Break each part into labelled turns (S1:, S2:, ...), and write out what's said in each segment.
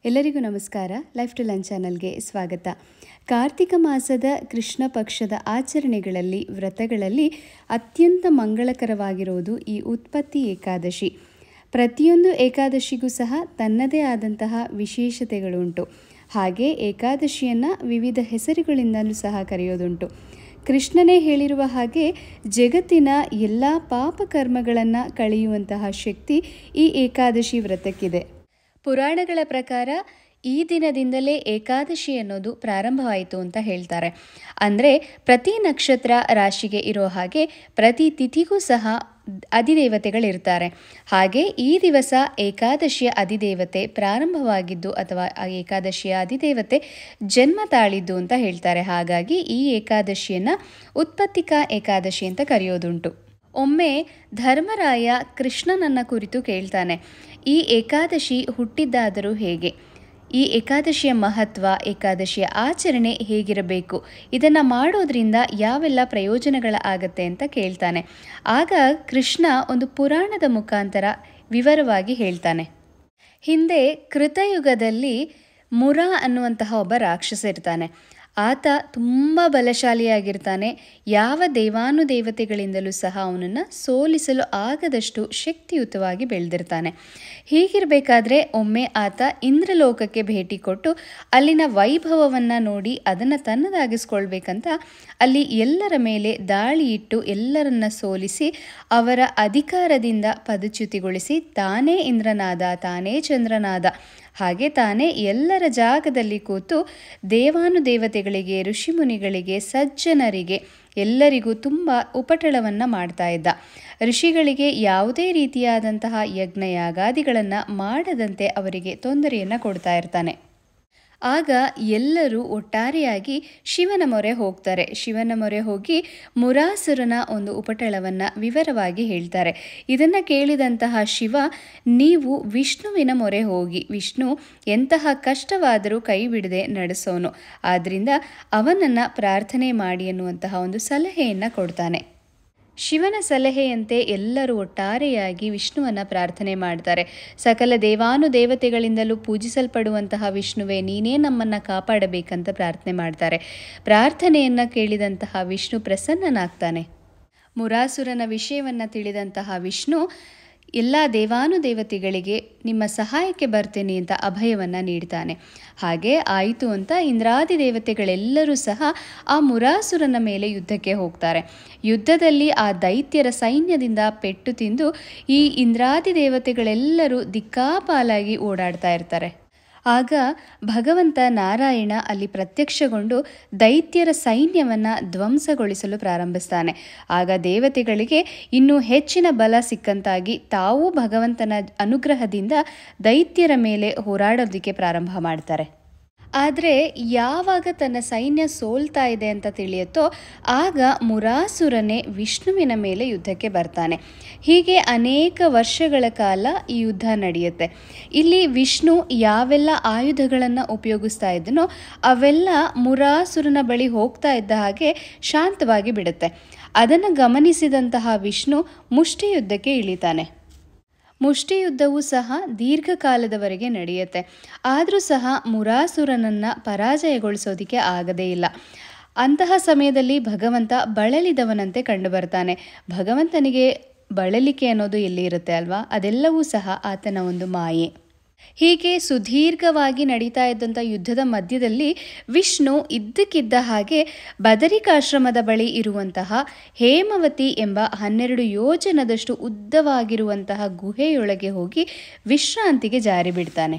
S1: ಎಲ್ಲರಿಗೂ ನಮಸ್ಕಾರ. Life to lunch ಚಾನಲ್ಗೆ ಸ್ವಾಗತ. ಕಾರ್ತಿಕ ಮಾಸದ ಕೃಷ್ಣ ಪಕ್ಷದ ಆಚರಣೆಗಳಲ್ಲಿ ವ್ರತಗಳಲ್ಲಿ ಅತ್ಯಂತ ಮಂಗಳಕರವಾಗಿರುವುದು ಈ ಉತ್ಪತ್ತಿ ಏಕಾದಶಿ. ಪ್ರತಿಯೊಂದು ಏಕಾದಶಿಗೂ ಸಹ ತನ್ನದೇ ಆದಂತಹ ವಿಶೇಷತೆಗಳುಂಟು. ಹಾಗೆ ಏಕಾದಶಿಯನ್ನು ವಿವಿಧ ಹೆಸರುಗಳಿಂದಲೂ ಸಹ ಕರೆಯೋದುಂಟು. ಕೃಷ್ಣನೇ ಹೇಳಿರುವ ಹಾಗೆ ಜಗತ್ತಿನ ಎಲ್ಲ ಪಾಪಕರ್ಮಗಳನ್ನು ಕಳೆಯುವಂತಹ ಶಕ್ತಿ ಈ ಏಕಾದಶಿ ವ್ರತಕ್ಕಿದೆ. ಪುರಾಣಗಳ ಪ್ರಕಾರ ಈ ದಿನದಿಂದಲೇ ಏಕಾದಶಿ ಅನ್ನೋದು ಪ್ರಾರಂಭವಾಯಿತು ಅಂತ ಹೇಳ್ತಾರೆ. ಅಂದರೆ ಪ್ರತಿ ನಕ್ಷತ್ರ ರಾಶಿಗೆ ಇರೋ ಹಾಗೆ ಪ್ರತಿ ತಿಥಿಗೂ ಸಹ ಅಧಿದೇವತೆಗಳಿರ್ತಾರೆ. ಹಾಗೆ ಈ ದಿವಸ ಏಕಾದಶಿಯ ಅಧಿದೇವತೆ ಪ್ರಾರಂಭವಾಗಿದ್ದು ಅಥವಾ ಆ ಏಕಾದಶಿಯ ಅಧಿದೇವತೆ ಜನ್ಮ ತಾಳಿದ್ದು ಅಂತ ಹೇಳ್ತಾರೆ. ಹಾಗಾಗಿ ಈ ಏಕಾದಶಿಯನ್ನು ಉತ್ಪತ್ತಿಕಾ ಏಕಾದಶಿ ಅಂತ ಕರೆಯೋದುಂಟು. ಒಮ್ಮೆ ಧರ್ಮರಾಯ ಕೃಷ್ಣನನ್ನ ಕುರಿತು ಕೇಳ್ತಾನೆ, ಈ ಏಕಾದಶಿ ಹುಟ್ಟಿದ್ದಾದರೂ ಹೇಗೆ? ಈ ಏಕಾದಶಿಯ ಮಹತ್ವ, ಏಕಾದಶಿಯ ಆಚರಣೆ ಹೇಗಿರಬೇಕು? ಇದನ್ನು ಮಾಡೋದ್ರಿಂದ ಯಾವೆಲ್ಲ ಪ್ರಯೋಜನಗಳಾಗತ್ತೆ ಅಂತ ಕೇಳ್ತಾನೆ. ಆಗ ಕೃಷ್ಣ ಒಂದು ಪುರಾಣದ ಮುಖಾಂತರ ವಿವರವಾಗಿ ಹೇಳ್ತಾನೆ. ಹಿಂದೆ ಕೃತಯುಗದಲ್ಲಿ ಮುರ ಅನ್ನುವಂತಹ ಒಬ್ಬ ರಾಕ್ಷಸ ಇರ್ತಾನೆ. ಆತ ತುಂಬ ಬಲಶಾಲಿಯಾಗಿರ್ತಾನೆ. ಯಾವ ದೇವಾನುದೇವತೆಗಳಿಂದಲೂ ಸಹ ಅವನನ್ನು ಸೋಲಿಸಲು ಆಗದಷ್ಟು ಶಕ್ತಿಯುತವಾಗಿ ಬೆಳೆದಿರ್ತಾನೆ. ಹೀಗಿರಬೇಕಾದ್ರೆ ಒಮ್ಮೆ ಆತ ಇಂದ್ರಲೋಕಕ್ಕೆ ಭೇಟಿ ಕೊಟ್ಟು ಅಲ್ಲಿನ ವೈಭವವನ್ನು ನೋಡಿ ಅದನ್ನು ತನ್ನದಾಗಿಸ್ಕೊಳ್ಬೇಕಂತ ಅಲ್ಲಿ ಎಲ್ಲರ ಮೇಲೆ ದಾಳಿ ಇಟ್ಟು ಎಲ್ಲರನ್ನ ಸೋಲಿಸಿ ಅವರ ಅಧಿಕಾರದಿಂದ ಪದಚ್ಯುತಿಗೊಳಿಸಿ ತಾನೇ ಇಂದ್ರನಾದ, ತಾನೇ ಚಂದ್ರನಾದ, ಹಾಗೆ ತಾನೇ ಎಲ್ಲರ ಜಾಗದಲ್ಲಿ ಕೂತು ದೇವಾನುದೇವತೆಗಳಿಗೆ, ಋಷಿಮುನಿಗಳಿಗೆ, ಸಜ್ಜನರಿಗೆ ಎಲ್ಲರಿಗೂ ತುಂಬ ಉಪಟಳವನ್ನು ಮಾಡ್ತಾ ಇದ್ದ. ಋಷಿಗಳಿಗೆ ಯಾವುದೇ ರೀತಿಯಾದಂತಹ ಯಜ್ಞಯಾಗಾದಿಗಳನ್ನು ಮಾಡದಂತೆ ಅವರಿಗೆ ತೊಂದರೆಯನ್ನು ಕೊಡ್ತಾ ಇರ್ತಾನೆ. ಆಗ ಎಲ್ಲರೂ ಒಟ್ಟಾರೆಯಾಗಿ ಶಿವನ ಮೊರೆ ಹೋಗ್ತಾರೆ. ಶಿವನ ಮೊರೆ ಹೋಗಿ ಮುರಾಸುರನ ಒಂದು ಉಪಟಳವನ್ನು ವಿವರವಾಗಿ ಹೇಳ್ತಾರೆ. ಇದನ್ನು ಕೇಳಿದಂತಹ ಶಿವ, ನೀವು ವಿಷ್ಣುವಿನ ಮೊರೆ ಹೋಗಿ, ವಿಷ್ಣು ಎಂತಹ ಕಷ್ಟವಾದರೂ ಕೈ ಬಿಡದೆ ನಡೆಸೋನು, ಆದ್ದರಿಂದ ಅವನನ್ನು ಪ್ರಾರ್ಥನೆ ಮಾಡಿ ಎನ್ನುವಂತಹ ಒಂದು ಸಲಹೆಯನ್ನು ಕೊಡ್ತಾನೆ. ಶಿವನ ಸಲಹೆಯಂತೆ ಎಲ್ಲರೂ ಒಟ್ಟಾರೆಯಾಗಿ ವಿಷ್ಣುವನ್ನು ಪ್ರಾರ್ಥನೆ ಮಾಡ್ತಾರೆ. ಸಕಲ ದೇವಾನುದೇವತೆಗಳಿಂದಲೂ ಪೂಜಿಸಲ್ಪಡುವಂತಹ ವಿಷ್ಣುವೇ, ನೀನೇ ನಮ್ಮನ್ನು ಕಾಪಾಡಬೇಕಂತ ಪ್ರಾರ್ಥನೆ ಮಾಡ್ತಾರೆ. ಪ್ರಾರ್ಥನೆಯನ್ನು ಕೇಳಿದಂತಹ ವಿಷ್ಣು ಪ್ರಸನ್ನನಾಗ್ತಾನೆ. ಮುರಾಸುರನ ವಿಷಯವನ್ನು ತಿಳಿದಂತಹ ವಿಷ್ಣು ಎಲ್ಲ ದೇವಾನುದೇವತೆಗಳಿಗೆ ನಿಮ್ಮ ಸಹಾಯಕ್ಕೆ ಬರ್ತೇನೆ ಅಂತ ಅಭಯವನ್ನು ನೀಡ್ತಾನೆ. ಹಾಗೆ ಆಯಿತು ಅಂತ ಇಂದ್ರಾದಿ ದೇವತೆಗಳೆಲ್ಲರೂ ಸಹ ಆ ಮುರಾಸುರನ ಮೇಲೆ ಯುದ್ಧಕ್ಕೆ ಹೋಗ್ತಾರೆ. ಯುದ್ಧದಲ್ಲಿ ಆ ದೈತ್ಯರ ಸೈನ್ಯದಿಂದ ಪೆಟ್ಟು ತಿಂದು ಈ ಇಂದ್ರಾದಿ ದೇವತೆಗಳೆಲ್ಲರೂ ದಿಕ್ಕಾಪಾಲಾಗಿ ಓಡಾಡ್ತಾ ಇರ್ತಾರೆ. ಆಗ ಭಗವಂತ ನಾರಾಯಣ ಅಲ್ಲಿ ಪ್ರತ್ಯಕ್ಷಗೊಂಡು ದೈತ್ಯರ ಸೈನ್ಯವನ್ನು ಧ್ವಂಸಗೊಳಿಸಲು ಪ್ರಾರಂಭಿಸ್ತಾನೆ. ಆಗ ದೇವತೆಗಳಿಗೆ ಇನ್ನೂ ಹೆಚ್ಚಿನ ಬಲ ಸಿಕ್ಕಂತಾಗಿ ತಾವೂ ಭಗವಂತನ ಅನುಗ್ರಹದಿಂದ ದೈತ್ಯರ ಮೇಲೆ ಹೋರಾಡೋದಕ್ಕೆ ಪ್ರಾರಂಭ ಮಾಡ್ತಾರೆ. ಆದರೆ ಯಾವಾಗ ತನ್ನ ಸೈನ್ಯ ಸೋಲ್ತಾ ಇದೆ ಅಂತ ತಿಳಿಯುತ್ತೋ ಆಗ ಮುರಾಸುರನೇ ವಿಷ್ಣುವಿನ ಮೇಲೆ ಯುದ್ಧಕ್ಕೆ ಬರ್ತಾನೆ. ಹೀಗೆ ಅನೇಕ ವರ್ಷಗಳ ಕಾಲ ಈ ಯುದ್ಧ ನಡೆಯುತ್ತೆ. ಇಲ್ಲಿ ವಿಷ್ಣು ಯಾವೆಲ್ಲ ಆಯುಧಗಳನ್ನು ಉಪಯೋಗಿಸ್ತಾ ಇದ್ದನೋ ಅವೆಲ್ಲ ಮುರಾಸುರನ ಬಳಿ ಹೋಗ್ತಾ ಇದ್ದ ಹಾಗೆ ಶಾಂತವಾಗಿ ಬಿಡುತ್ತೆ. ಅದನ್ನು ಗಮನಿಸಿದಂತಹ ವಿಷ್ಣು ಮುಷ್ಟಿಯುದ್ಧಕ್ಕೆ ಇಳಿತಾನೆ. ಮುಷ್ಟಿಯುದ್ಧವೂ ಸಹ ದೀರ್ಘಕಾಲದವರೆಗೆ ನಡೆಯುತ್ತೆ. ಆದರೂ ಸಹ ಮುರಾಸುರನನ್ನು ಪರಾಜಯಗೊಳಿಸೋದಕ್ಕೆ ಆಗದೇ ಇಲ್ಲ. ಅಂತಹ ಸಮಯದಲ್ಲಿ ಭಗವಂತ ಬಳಲಿದವನಂತೆ ಕಂಡುಬರ್ತಾನೆ. ಭಗವಂತನಿಗೆ ಬಳಲಿಕೆ ಅನ್ನೋದು ಎಲ್ಲಿ ಇರುತ್ತೆ ಅಲ್ವಾ? ಅದೆಲ್ಲವೂ ಸಹ ಆತನ ಒಂದು ಮಾಯೆ. ಹೀಗೆ ಸುದೀರ್ಘವಾಗಿ ನಡೀತಾ ಇದ್ದಂಥ ಯುದ್ಧದ ಮಧ್ಯದಲ್ಲಿ ವಿಷ್ಣು ಇದ್ದಕ್ಕಿದ್ದ ಹಾಗೆ ಬದರಿಕಾಶ್ರಮದ ಬಳಿ ಇರುವಂತಹ ಹೇಮವತಿ ಎಂಬ 12 ಯೋಜನದಷ್ಟು ಉದ್ದವಾಗಿರುವಂತಹ ಗುಹೆಯೊಳಗೆ ಹೋಗಿ ವಿಶ್ರಾಂತಿಗೆ ಜಾರಿ ಬಿಡ್ತಾನೆ.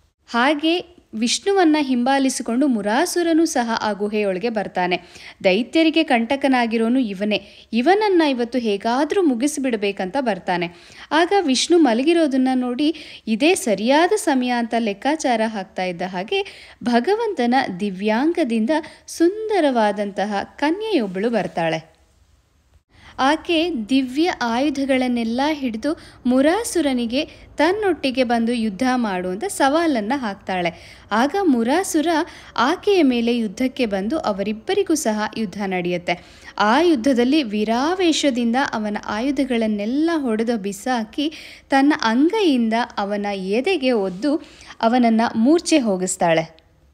S1: ಹಾಗೆ ವಿಷ್ಣುವನ್ನು ಹಿಂಬಾಲಿಸಿಕೊಂಡು ಮುರಾಸುರನು ಸಹ ಆ ಗುಹೆಯೊಳಗೆ ಬರ್ತಾನೆ. ದೈತ್ಯರಿಗೆ ಕಂಟಕನಾಗಿರೋನು ಇವನನ್ನು ಇವತ್ತು ಹೇಗಾದರೂ ಮುಗಿಸಿಬಿಡಬೇಕಂತ ಬರ್ತಾನೆ. ಆಗ ವಿಷ್ಣು ಮಲಗಿರೋದನ್ನು ನೋಡಿ ಇದೇ ಸರಿಯಾದ ಸಮಯ ಅಂತ ಲೆಕ್ಕಾಚಾರ ಹಾಕ್ತಾ ಇದ್ದ ಹಾಗೆ ಭಗವಂತನ ದಿವ್ಯಾಂಗದಿಂದ ಸುಂದರವಾದಂತಹ ಕನ್ಯೆಯೊಬ್ಬಳು ಬರ್ತಾಳೆ. ಆಕೆ ದಿವ್ಯ ಆಯುಧಗಳನ್ನೆಲ್ಲ ಹಿಡಿದು ಮುರಾಸುರನಿಗೆ ತನ್ನೊಟ್ಟಿಗೆ ಬಂದು ಯುದ್ಧ ಮಾಡುವಂಥ ಸವಾಲನ್ನು ಹಾಕ್ತಾಳೆ. ಆಗ ಮುರಾಸುರ ಆಕೆಯ ಮೇಲೆ ಯುದ್ಧಕ್ಕೆ ಬಂದು ಅವರಿಬ್ಬರಿಗೂ ಸಹ ಯುದ್ಧ ನಡೆಯುತ್ತೆ. ಆ ಯುದ್ಧದಲ್ಲಿ ವೀರಾವೇಶದಿಂದ ಅವನ ಆಯುಧಗಳನ್ನೆಲ್ಲ ಹೊಡೆದು ಬಿಸಾಕಿ ತನ್ನ ಅಂಗೈಯಿಂದ ಅವನ ಎದೆಗೆ ಒದ್ದು ಅವನನ್ನು ಮೂರ್ಛೆ ಹೋಗಿಸ್ತಾಳೆ.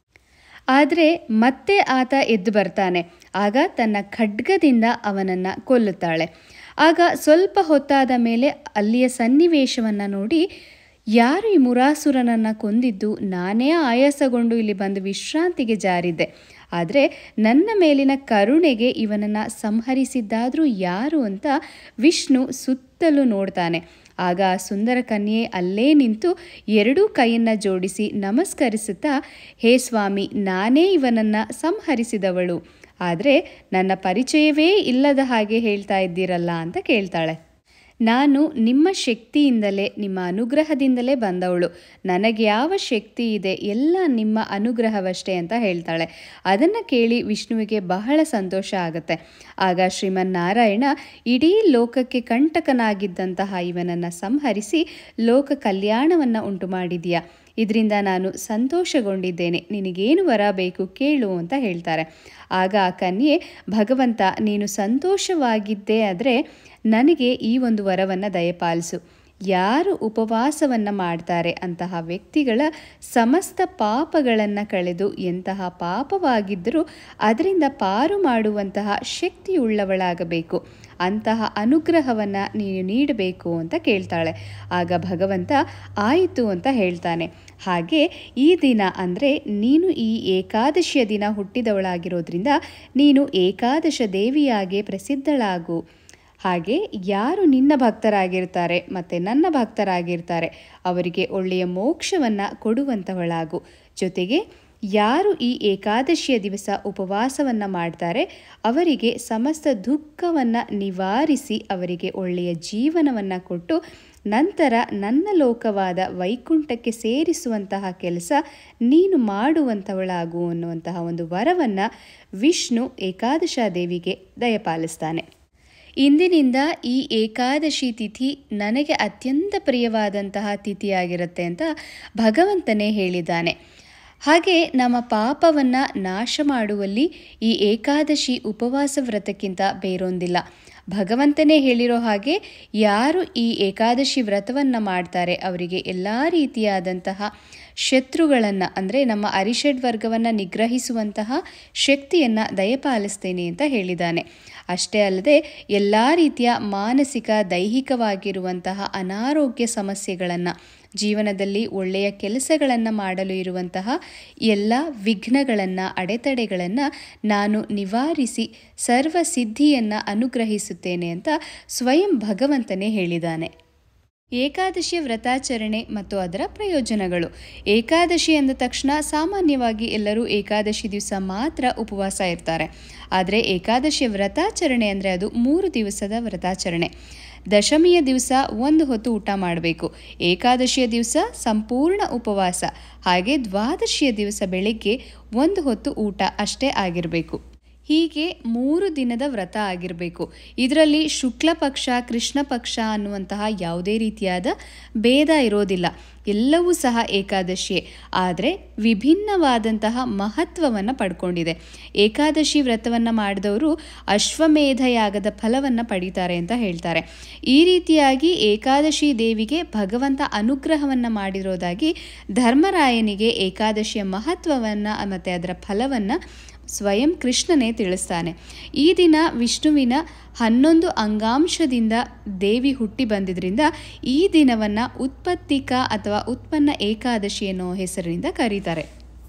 S1: ಆದರೆ ಮತ್ತೆ ಆತ ಎದ್ದು ಬರ್ತಾನೆ. ಆಗ ತನ್ನ ಖಡ್ಗದಿಂದ ಅವನನ್ನು ಕೊಲ್ಲುತ್ತಾಳೆ. ಆಗ ಸ್ವಲ್ಪ ಹೊತ್ತಾದ ಮೇಲೆ ಅಲ್ಲಿಯ ಸನ್ನಿವೇಶವನ್ನು ನೋಡಿ, ಯಾರು ಈ ಮುರಾಸುರನನ್ನು ಕೊಂದಿದ್ದು? ನಾನೇ ಆಯಾಸಗೊಂಡು ಇಲ್ಲಿ ಬಂದು ವಿಶ್ರಾಂತಿಗೆ ಜಾರಿದ್ದೆ. ಆದರೆ ನನ್ನ ಮೇಲಿನ ಕರುಣೆಗೆ ಇವನನ್ನು ಸಂಹರಿಸಿದ್ದಾದರೂ ಯಾರು ಅಂತ ವಿಷ್ಣು ಸುತ್ತಲೂ ನೋಡ್ತಾನೆ. ಆಗ ಸುಂದರ ಕನ್ಯೆ ಅಲ್ಲೇ ನಿಂತು ಎರಡೂ ಕೈಯನ್ನು ಜೋಡಿಸಿ ನಮಸ್ಕರಿಸುತ್ತಾ, ಹೇ ಸ್ವಾಮಿ, ನಾನೇ ಇವನನ್ನು ಸಂಹರಿಸಿದವಳು, ಆದರೆ ನನ್ನ ಪರಿಚಯವೇ ಇಲ್ಲದ ಹಾಗೆ ಹೇಳ್ತಾ ಇದ್ದೀರಲ್ಲ ಅಂತ ಕೇಳ್ತಾಳೆ. ನಾನು ನಿಮ್ಮ ಶಕ್ತಿಯಿಂದಲೇ, ನಿಮ್ಮ ಅನುಗ್ರಹದಿಂದಲೇ ಬಂದವಳು. ನನಗೆ ಯಾವ ಶಕ್ತಿ ಇದೆ? ಎಲ್ಲ ನಿಮ್ಮ ಅನುಗ್ರಹವಷ್ಟೇ ಅಂತ ಹೇಳ್ತಾಳೆ. ಅದನ್ನು ಕೇಳಿ ವಿಷ್ಣುವಿಗೆ ಬಹಳ ಸಂತೋಷ ಆಗುತ್ತೆ. ಆಗ ಶ್ರೀಮನ್ನಾರಾಯಣ ಇಡೀ ಲೋಕಕ್ಕೆ ಕಂಟಕನಾಗಿದ್ದಂತಹ ಇವನನ್ನು ಸಂಹರಿಸಿ ಲೋಕ ಕಲ್ಯಾಣವನ್ನು ಉಂಟು ಮಾಡಿದೀಯಾ, ಇದರಿಂದ ನಾನು ಸಂತೋಷಗೊಂಡಿದ್ದೇನೆ, ನಿನಗೇನು ವರ ಬೇಕು ಕೇಳು ಅಂತ ಹೇಳ್ತಾರೆ. ಆಗ ಆ ಕನ್ಯೆ, ಭಗವಂತ, ನೀನು ಸಂತೋಷವಾಗಿದ್ದೇ ಆದರೆ ನನಗೆ ಈ ಒಂದು ವರವನ್ನು ದಯಪಾಲಿಸು. ಯಾರು ಉಪವಾಸವನ್ನು ಮಾಡ್ತಾರೆ ಅಂತಹ ವ್ಯಕ್ತಿಗಳ ಸಮಸ್ತ ಪಾಪಗಳನ್ನು ಕಳೆದು ಎಂತಹ ಪಾಪವಾಗಿದ್ದರೂ ಅದರಿಂದ ಪಾರು ಮಾಡುವಂತಹ ಶಕ್ತಿಯುಳ್ಳವಳಾಗಬೇಕು, ಅಂತಹ ಅನುಗ್ರಹವನ್ನು ನೀನು ನೀಡಬೇಕು ಅಂತ ಕೇಳ್ತಾಳೆ. ಆಗ ಭಗವಂತ ಆಯಿತು ಅಂತ ಹೇಳ್ತಾನೆ. ಹಾಗೆ ಈ ದಿನ ಅಂದರೆ ನೀನು ಈ ಏಕಾದಶಿಯ ದಿನ ಹುಟ್ಟಿದವಳಾಗಿರೋದ್ರಿಂದ ನೀನು ಏಕಾದಶ ದೇವಿಯಾಗೆ ಪ್ರಸಿದ್ಧಳಾಗು. ಹಾಗೆ ಯಾರು ನಿನ್ನ ಭಕ್ತರಾಗಿರ್ತಾರೆ ಮತ್ತು ನನ್ನ ಭಕ್ತರಾಗಿರ್ತಾರೆ ಅವರಿಗೆ ಒಳ್ಳೆಯ ಮೋಕ್ಷವನ್ನು ಕೊಡುವಂಥವಳಾಗು. ಜೊತೆಗೆ ಯಾರು ಈ ಏಕಾದಶಿಯ ದಿವಸ ಉಪವಾಸವನ್ನು ಮಾಡ್ತಾರೆ ಅವರಿಗೆ ಸಮಸ್ತ ದುಃಖವನ್ನು ನಿವಾರಿಸಿ ಅವರಿಗೆ ಒಳ್ಳೆಯ ಜೀವನವನ್ನು ಕೊಟ್ಟು ನಂತರ ನನ್ನ ಲೋಕವಾದ ವೈಕುಂಠಕ್ಕೆ ಸೇರಿಸುವಂತಹ ಕೆಲಸ ನೀನು ಮಾಡುವಂಥವಳಾಗು ಅನ್ನುವಂತಹ ಒಂದು ವರವನ್ನು ವಿಷ್ಣು ಏಕಾದಶ ದೇವಿಗೆ ದಯಪಾಲಿಸ್ತಾನೆ. ಇಂದಿನಿಂದ ಈ ಏಕಾದಶಿ ತಿಥಿ ನನಗೆ ಅತ್ಯಂತ ಪ್ರಿಯವಾದಂತಹ ತಿಥಿಯಾಗಿರುತ್ತೆ ಅಂತ ಭಗವಂತನೇ ಹೇಳಿದ್ದಾನೆ. ಹಾಗೆ ನಮ್ಮ ಪಾಪವನ್ನು ನಾಶ ಮಾಡುವಲ್ಲಿ ಈ ಏಕಾದಶಿ ಉಪವಾಸ ವ್ರತಕ್ಕಿಂತ ಬೇರೊಂದಿಲ್ಲ. ಭಗವಂತನೇ ಹೇಳಿರೋ ಹಾಗೆ ಯಾರು ಈ ಏಕಾದಶಿ ವ್ರತವನ್ನು ಮಾಡ್ತಾರೆ ಅವರಿಗೆ ಎಲ್ಲ ರೀತಿಯಾದಂತಹ ಶತ್ರುಗಳನ್ನು ಅಂದರೆ ನಮ್ಮ ಅರಿಷಡ್ ವರ್ಗವನ್ನು ನಿಗ್ರಹಿಸುವಂತಹ ಶಕ್ತಿಯನ್ನು ದಯಪಾಲಿಸ್ತೇನೆ ಅಂತ ಹೇಳಿದ್ದಾನೆ. ಅಷ್ಟೇ ಅಲ್ಲದೆ ಎಲ್ಲ ರೀತಿಯ ಮಾನಸಿಕ ದೈಹಿಕವಾಗಿರುವಂತಹ ಅನಾರೋಗ್ಯ ಸಮಸ್ಯೆಗಳನ್ನು, ಜೀವನದಲ್ಲಿ ಒಳ್ಳೆಯ ಕೆಲಸಗಳನ್ನು ಮಾಡಲು ಇರುವಂತಹ ಎಲ್ಲ ವಿಘ್ನಗಳನ್ನು, ಅಡೆತಡೆಗಳನ್ನು ನಾನು ನಿವಾರಿಸಿ ಸರ್ವಸಿದ್ಧಿಯನ್ನು ಅನುಗ್ರಹಿಸುತ್ತೇನೆ ಅಂತ ಸ್ವಯಂ ಭಗವಂತನೇ ಹೇಳಿದ್ದಾನೆ. ಏಕಾದಶಿಯ ವ್ರತಾಚರಣೆ ಮತ್ತು ಅದರ ಪ್ರಯೋಜನಗಳು. ಏಕಾದಶಿ ಅಂದ ತಕ್ಷಣ ಸಾಮಾನ್ಯವಾಗಿ ಎಲ್ಲರೂ ಏಕಾದಶಿ ದಿವಸ ಮಾತ್ರ ಉಪವಾಸ ಇರ್ತಾರೆ. ಆದರೆ ಏಕಾದಶಿಯ ವ್ರತಾಚರಣೆ ಅಂದರೆ ಅದು 3 ದಿವಸದ ವ್ರತಾಚರಣೆ. ದಶಮಿಯ ದಿವಸ ಒಂದು ಹೊತ್ತು ಊಟ ಮಾಡಬೇಕು, ಏಕಾದಶಿಯ ದಿವಸ ಸಂಪೂರ್ಣ ಉಪವಾಸ, ಹಾಗೆ ದ್ವಾದಶಿಯ ದಿವಸ ಬೆಳಿಗ್ಗೆ ಒಂದು ಹೊತ್ತು ಊಟ ಅಷ್ಟೇ ಆಗಿರಬೇಕು. ಹೀಗೆ 3 ದಿನದ ವ್ರತ ಆಗಿರಬೇಕು. ಇದರಲ್ಲಿ ಶುಕ್ಲ ಪಕ್ಷ, ಕೃಷ್ಣ ಪಕ್ಷ ಅನ್ನುವಂತಹ ಯಾವುದೇ ರೀತಿಯಾದ ಭೇದ ಇರೋದಿಲ್ಲ. ಎಲ್ಲವೂ ಸಹ ಏಕಾದಶಿಯೇ, ಆದರೆ ವಿಭಿನ್ನವಾದಂತಹ ಮಹತ್ವವನ್ನು ಪಡ್ಕೊಂಡಿದೆ. ಏಕಾದಶಿ ವ್ರತವನ್ನು ಮಾಡಿದವರು ಅಶ್ವಮೇಧ ಯಾಗದ ಫಲವನ್ನು ಪಡೀತಾರೆ ಅಂತ ಹೇಳ್ತಾರೆ. ಈ ರೀತಿಯಾಗಿ ಏಕಾದಶಿ ದೇವಿಗೆ ಭಗವಂತ ಅನುಗ್ರಹವನ್ನು ಮಾಡಿರೋದಾಗಿ ಧರ್ಮರಾಯನಿಗೆ ಏಕಾದಶಿಯ ಮಹತ್ವವನ್ನು ಮತ್ತು ಅದರ ಫಲವನ್ನು ಸ್ವಯಂ ಕೃಷ್ಣನೇ ತಿಳಿಸ್ತಾನೆ. ಈ ದಿನ ವಿಷ್ಣುವಿನ 11 ಅಂಗಾಂಶದಿಂದ ದೇವಿ ಹುಟ್ಟಿ ಬಂದಿದ್ದರಿಂದ ಈ ದಿನವನ್ನು ಉತ್ಪತ್ತಿಕಾ ಅಥವಾ ಉತ್ಪನ್ನ ಏಕಾದಶಿ ಅನ್ನೋ ಹೆಸರಿನಿಂದ ಕರೀತಾರೆ.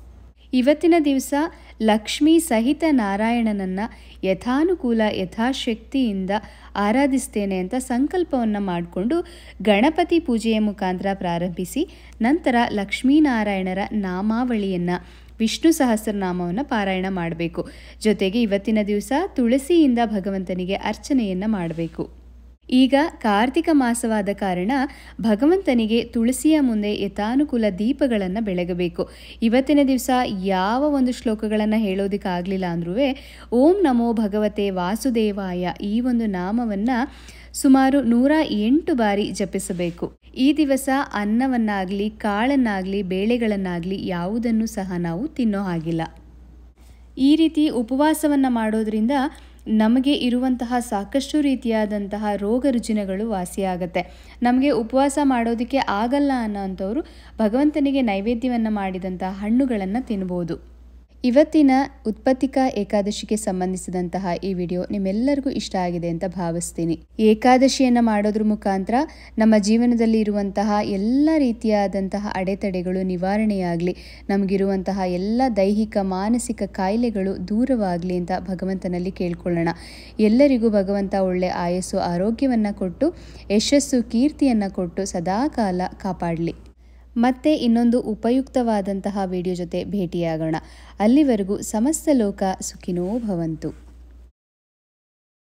S1: ಇವತ್ತಿನ ದಿವಸ ಲಕ್ಷ್ಮೀ ಸಹಿತ ನಾರಾಯಣನನ್ನು ಯಥಾನುಕೂಲ ಯಥಾಶಕ್ತಿಯಿಂದ ಆರಾಧಿಸ್ತೇನೆ ಅಂತ ಸಂಕಲ್ಪವನ್ನು ಮಾಡಿಕೊಂಡು ಗಣಪತಿ ಪೂಜೆಯ ಮುಖಾಂತರ ಪ್ರಾರಂಭಿಸಿ ನಂತರ ಲಕ್ಷ್ಮೀನಾರಾಯಣರ ನಾಮಾವಳಿಯನ್ನು, ವಿಷ್ಣು ಸಹಸ್ರನಾಮವನ್ನು ಪಾರಾಯಣ ಮಾಡಬೇಕು. ಜೊತೆಗೆ ಇವತ್ತಿನ ದಿವಸ ತುಳಸಿಯಿಂದ ಭಗವಂತನಿಗೆ ಅರ್ಚನೆಯನ್ನು ಮಾಡಬೇಕು. ಈಗ ಕಾರ್ತಿಕ ಮಾಸವಾದ ಕಾರಣ ಭಗವಂತನಿಗೆ ತುಳಸಿಯ ಮುಂದೆ ಯಥಾನುಕೂಲ ದೀಪಗಳನ್ನು ಬೆಳಗಬೇಕು. ಇವತ್ತಿನ ದಿವಸ ಯಾವ ಒಂದು ಶ್ಲೋಕಗಳನ್ನು ಹೇಳೋದಕ್ಕಾಗಲಿಲ್ಲ ಅಂದ್ರೂ ಓಂ ನಮೋ ಭಗವತೆ ವಾಸುದೇವಾಯ ಈ ಒಂದು ನಾಮವನ್ನು ಸುಮಾರು 108 ಬಾರಿ ಜಪಿಸಬೇಕು. ಈ ದಿವಸ ಅನ್ನವನ್ನಾಗಲಿ ಕಾಳನ್ನಾಗಲಿ ಬೇಳೆಗಳನ್ನಾಗಲಿ ಯಾವುದನ್ನು ಸಹ ನಾವು ತಿನ್ನೋ ಹಾಗಿಲ್ಲ. ಈ ರೀತಿ ಉಪವಾಸವನ್ನು ಮಾಡೋದ್ರಿಂದ ನಮಗೆ ಇರುವಂತಹ ಸಾಕಷ್ಟು ರೀತಿಯಾದಂತಹ ರೋಗ ರುಜಿನಗಳು ವಾಸಿಯಾಗುತ್ತೆ. ನಮಗೆ ಉಪವಾಸ ಮಾಡೋದಕ್ಕೆ ಆಗಲ್ಲ ಅನ್ನೋಂಥವ್ರು ಭಗವಂತನಿಗೆ ನೈವೇದ್ಯವನ್ನು ಮಾಡಿದಂತಹ ಹಣ್ಣುಗಳನ್ನು ತಿನ್ಬೋದು. ಇವತ್ತಿನ ಉತ್ಪತ್ತಿಕಾ ಏಕಾದಶಿಗೆ ಸಂಬಂಧಿಸಿದಂತಹ ಈ ವಿಡಿಯೋ ನಿಮ್ಮೆಲ್ಲರಿಗೂ ಇಷ್ಟ ಆಗಿದೆ ಅಂತ ಭಾವಿಸ್ತೀನಿ. ಏಕಾದಶಿಯನ್ನು ಮಾಡೋದ್ರ ಮುಖಾಂತರ ನಮ್ಮ ಜೀವನದಲ್ಲಿ ಇರುವಂತಹ ಎಲ್ಲ ರೀತಿಯಾದಂತಹ ಅಡೆತಡೆಗಳು ನಿವಾರಣೆಯಾಗಲಿ, ನಮಗಿರುವಂತಹ ಎಲ್ಲ ದೈಹಿಕ ಮಾನಸಿಕ ಕಾಯಿಲೆಗಳು ದೂರವಾಗಲಿ ಅಂತ ಭಗವಂತನಲ್ಲಿ ಕೇಳ್ಕೊಳ್ಳೋಣ. ಎಲ್ಲರಿಗೂ ಭಗವಂತ ಒಳ್ಳೆ ಆಯಸ್ಸು ಆರೋಗ್ಯವನ್ನು ಕೊಟ್ಟು ಯಶಸ್ಸು ಕೀರ್ತಿಯನ್ನು ಕೊಟ್ಟು ಸದಾಕಾಲ ಕಾಪಾಡಲಿ. ಮತ್ತೆ ಇನ್ನೊಂದು ಉಪಯುಕ್ತವಾದಂತಹ ವಿಡಿಯೋ ಜೊತೆ ಭೇಟಿಯಾಗೋಣ. ಅಲ್ಲಿವರೆಗೂ ಸಮಸ್ತ ಲೋಕ ಸುಖಿನೋ ಭವಂತು.